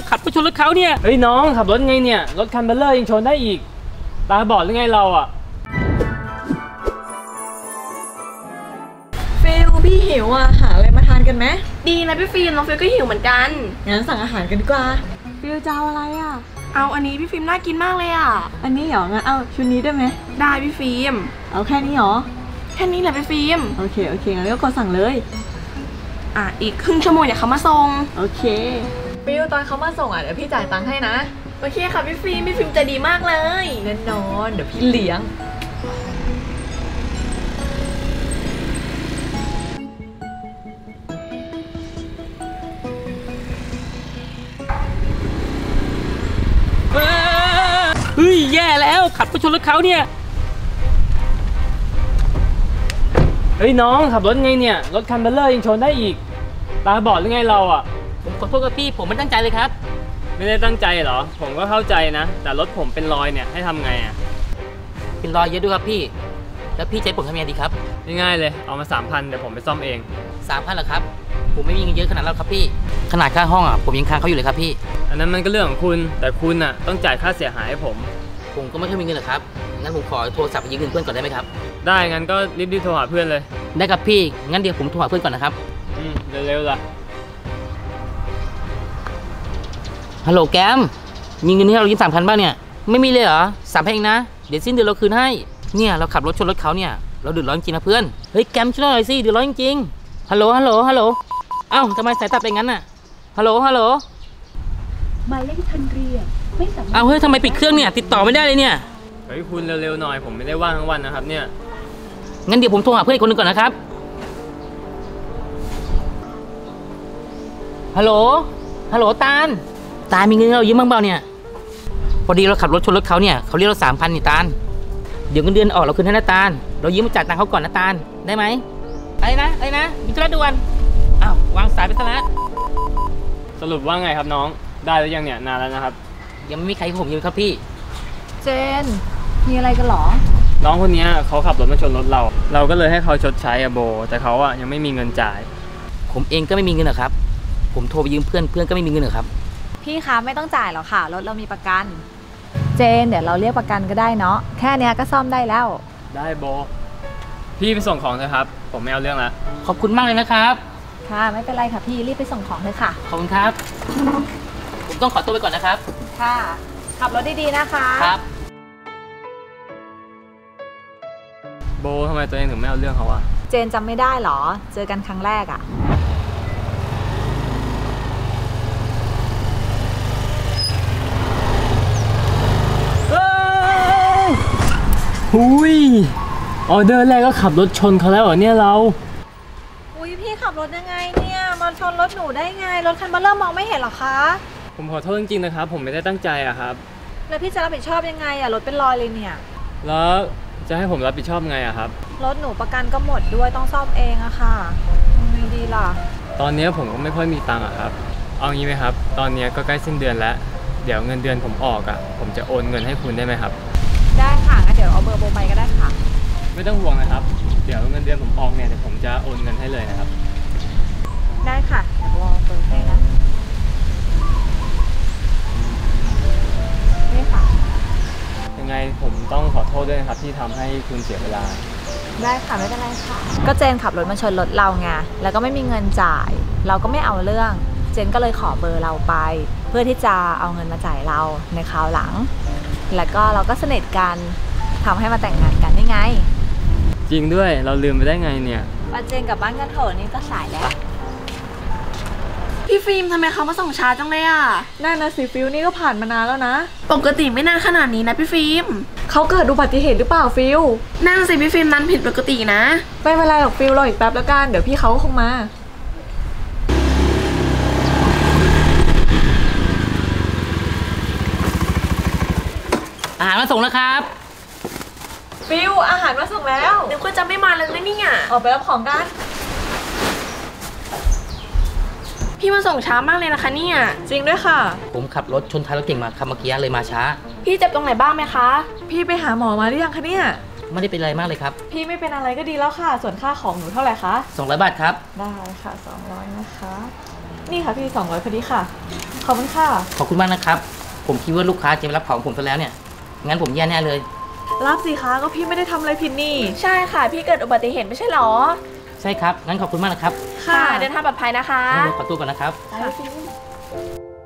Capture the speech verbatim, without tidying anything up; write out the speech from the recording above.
ขับไปชนรถเขาเนี่ยเฮ้ยน้องขับรถไงเนี่ยรถคันเบลเลอร์ยังชนได้อีกตาบอดหรือไงเราอ่ะฟิลพี่หิวอ่ะหาอะไรมาทานกันไหมดีนะพี่ฟิล์มน้องฟิลก็หิวเหมือนกันงั้นสั่งอาหารกันดีกว่าฟิลจะเอาอะไรอ่ะเอาอันนี้พี่ฟิล์มน่ากินมากเลยอ่ะอันนี้เหรองั้นเอาชุดนี้ได้ไหมได้พี่ฟิล์มเอาแค่นี้เหรอแค่นี้แหละพี่ฟิล์มโอเคโอเคงั้นก็กดสั่งเลยอ่ะอีกครึ่งชั่วโมงเดี๋ยวเขามาส่งโอเคฟิลตอนเขามาส่งอ่ะเดี๋ยวพี่จ่ายตังค์ให้นะโอเคค่ะพี่ฟิล์มพี่ฟิล์มใจดีมากเลยแน่นอนเดี๋ยวพี่เลี้ยงเฮ้ยแย่แล้วขับไปชนรถเขาเนี่ยเฮ้ยน้องขับรถไงเนี่ยรถคันเบลเลอร์ยังชนได้อีกตาบอดหรือไงเราอ่ะผมขอโทษกับพี่ผมไม่ตั้งใจเลยครับไม่ได้ตั้งใจเหรอผมก็เข้าใจนะแต่รถผมเป็นรอยเนี่ยให้ทำไงอ่ะเป็นรอยเยอะด้วยครับพี่แล้วพี่ใจผมทำยังไงดีครับง่ายๆเลยเอามาสามพันเดี๋ยวผมไปซ่อมเองสามพันเหรอครับผมไม่มีเงินเยอะขนาดนั้นครับพี่ขนาดค่าห้องอ่ะผมยังค้างเขาอยู่เลยครับพี่อันนั้นมันก็เรื่องของคุณแต่คุณอ่ะต้องจ่ายค่าเสียหายให้ผมผมก็ไม่ค่อยมีเงินหรอกครับงั้นผมขอโทรศัพท์ไปยืมเงินเพื่อนก่อนได้ไหมครับได้งั้นก็รีบๆโทรหาเพื่อนเลยได้ครับพี่งั้นเดี๋ยวผมโทรหาเพื่อนก่อนนะครับอืมเร็วๆล่ะฮัลโหลแกมมีเงินให้เรายืมสามพันบ้างเนี่ยไม่มีเลยเหรอสามพันเองนะเดี๋ยวสิ้นเดือนเราคืนให้เนี่ยเราขับรถชนรถเขาเนี่ยเราเดือดร้อนจริงนะเพื่อนเฮ้ยแกมช่วยหน่อยสิเดือดร้อนจริงฮัลโหลฮัลโหลฮัลโหลเอ้าทำไมสายตัดไปงั้นน่ะฮัลโหลฮัลโหลหมายเลขที่ท่านเรียกไม่สามารถเอ้าเฮ้ยทำไมปิดเครื่องเนี่ยติดต่อไม่ได้เลยเนี่ยเฮ้ยคุณเร็วๆหน่อยผมไม่ได้ว่างทั้งวันนะครับเนี่ยงั้นเดี๋ยวผมโทรหาเพื่อนอีกคนนึงก่อนนะครับฮัลโหลฮัลโหลตาลตาลมีเงินเรายืมบ้างเปล่าเนี่ยพอดีเราขับรถชนรถเขาเนี่ยเขาเรียกเราสามพันนี่ตาลเดี๋ยวเงินเดือนออกเราคืนให้นะตาลเรายืมมาจ่ายตังค์เขาก่อนนะตาลได้ไหมไอ้นะไอ้นะมีธุระด่วนอ้าววางสายไปซะแล้วสรุปว่าไงครับน้องได้หรือยังเนี่ยนานแล้วนะครับยังไม่มีใครผมยืมครับพี่เจนมีอะไรกันหรอน้องคนนี้เขาขับรถมาชนรถเราเราก็เลยให้เขาชดใช้อะโบแต่เขาอะยังไม่มีเงินจ่ายผมเองก็ไม่มีเงินหรอกครับผมโทรไปยืมเพื่อนเพื่อนก็ไม่มีเงินหรอกครับพี่คะไม่ต้องจ่ายหรอกค่ะรถเรามีประกันเจนเดี๋ยวเราเรียกประกันก็ได้เนาะแค่นี้ก็ซ่อมได้แล้วได้โบพี่ไปส่งของเถอะครับผมไม่เอาเรื่องละขอบคุณมากเลยนะครับค่ะไม่เป็นไรค่ะพี่รีบไปส่งของเลยค่ะขอบคุณครับผมต้องขอตัวไปก่อนนะครับค่ะขับรถดีๆนะคะครับโบทำไมตัวเองถึงไม่เอาเรื่องเขาอะเจนจำไม่ได้หรอเจอกันครั้งแรกอะหุยออเดอร์แรกก็ขับรถชนเขาแล้วเหรอเนี่ยเราอุ้ยพี่ขับรถยังไงเนี่ยมาชนรถหนูได้ไงรถคันเบลเลอร์มองไม่เห็นหรอคะผมขอโทษจริงๆนะครับผมไม่ได้ตั้งใจอะครับแล้วพี่จะรับผิดชอบยังไงอะรถเป็นรอยเลยเนี่ยแล้วจะให้ผมรับผิดชอบไงอะครับรถหนูประกันก็หมดด้วยต้องซ่อมเองอะค่ะทำไงดีล่ะตอนนี้ผมก็ไม่ค่อยมีตังค์อะครับเอางี้ไหมครับตอนนี้ก็ใกล้สิ้นเดือนแล้วเดี๋ยวเงินเดือนผมออกอะผมจะโอนเงินให้คุณได้ไหมครับได้ค่ะงั้นเดี๋ยวเอาเบอร์โบไปก็ได้ค่ะไม่ต้องห่วงนะครับเดี๋ยวเงินเดือนผมออกเนี่ยเดี๋ยวผมจะโอนเงินให้เลยนะครับได้ค่ะเดี๋ยวโบเอาเบอร์ให้นะนี่ค่ะยังไงผมต้องขอโทษด้วยนะครับที่ทำให้คุณเสียเวลาได้ค่ะไม่เป็นไรค่ะก็เจนขับรถมาชนรถเราไงแล้วก็ไม่มีเงินจ่ายเราก็ไม่เอาเรื่องเจนก็เลยขอเบอร์เราไปเพื่อที่จะเอาเงินมาจ่ายเราในคราวหลังแล้วก็เราก็สนิทกันทำให้มาแต่งงานกันได้ไงจริงด้วยเราลืมไปได้ไงเนี่ยมาเจนกลับบ้านกันเถอะนี่ก็สายแล้วพี่ฟิล์มทำไมเขามาส่งช้าจังเลยอ่ะนั่นนะสิฟิลนี่ก็ผ่านมานานแล้วนะปกติไม่นานขนาดนี้นะพี่ฟิล์มเขาเกิดอุบัติเหตุหรือเปล่าฟิลนั่นสิพี่ฟิล์มนั้นผิดปกตินะไม่เป็นไรหรอกฟิลรออีกแป๊บแล้วกันเดี๋ยวพี่เขาคงมาอาหารมาส่งแล้วครับฟิลอาหารมาส่งแล้วเดี๋ยวก็จะไม่มาเลยนะเนี่ยออกไปรับของกันพี่มาส่งช้ามากเลยนะคะเนี่ยจริงด้วยค่ะผมขับรถชนท้ายรถเก่งมาขับเมื่อกี้เลยมาช้าพี่เจ็บตรงไหนบ้างไหมคะพี่ไปหาหมอมาหรือยังคะเนี่ยไม่ได้เป็นอะไรมากเลยครับพี่ไม่เป็นอะไรก็ดีแล้วค่ะส่วนค่าของหนูเท่าไหร่คะสองร้อยบาทครับได้ค่ะสองร้อยนะคะนี่ค่ะพี่สองร้อยพอดีค่ะขอบคุณค่ะขอบคุณมากนะครับ ผมคิดว่าลูกค้าจะมารับของผมซะแล้วเนี่ย งั้นผมแย่แน่เลยรับสิคะก็พี่ไม่ได้ทำอะไรผิดนี่ใช่ค่ะ พี่เกิดอุบัติเหตุไม่ใช่หรอใช่ครับ งั้นขอบคุณมากนะครับค่ะ เดินทางปลอดภัยนะคะงั้นผมขอตัวก่อนนะครับไปพี่ฟิล์ม